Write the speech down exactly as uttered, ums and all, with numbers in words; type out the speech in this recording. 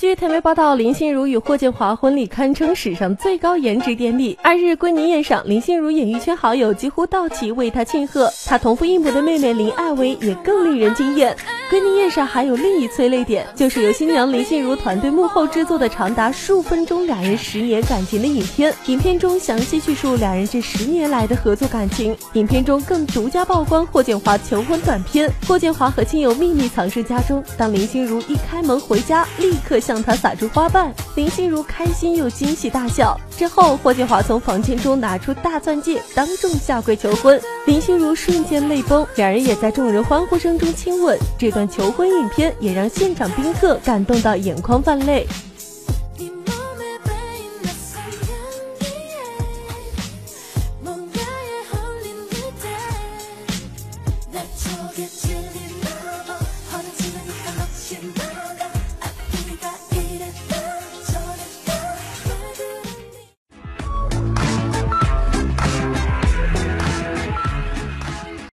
据台媒报道，林心如与霍建华婚礼堪称史上最高颜值典礼。二日归宁宴上，林心如演艺圈好友几乎到齐为她庆贺，她同父异母的妹妹林艾薇也更令人惊艳。归宁宴上还有另一催泪点，就是由新娘林心如团队幕后制作的长达数分钟两人十年感情的影片。影片中详细叙述两人这十年来的合作感情。影片中更独家曝光霍建华求婚短片。霍建华和亲友秘密藏身家中，当林心如一开门回家，立刻向他撒出花瓣。林心如开心又惊喜大笑。之后，霍建华从房间中拿出大钻戒，当众下跪求婚。林心如瞬间泪崩，两人也在众人欢呼声中亲吻。这段求婚影片也让现场宾客感动到眼眶泛泪。 get to